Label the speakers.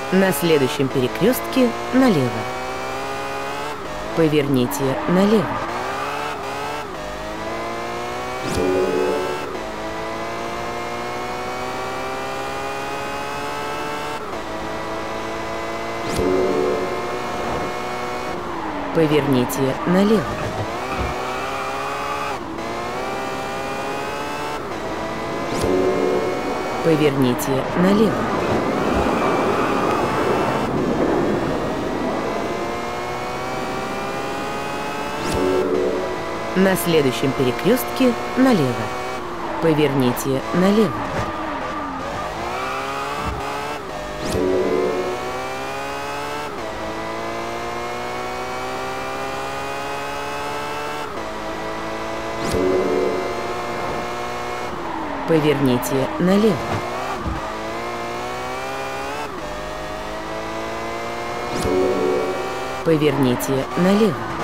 Speaker 1: На следующем перекрестке налево. Поверните налево. Поверните налево. Поверните налево. На следующем перекрестке налево. Поверните налево. Поверните налево. Поверните налево.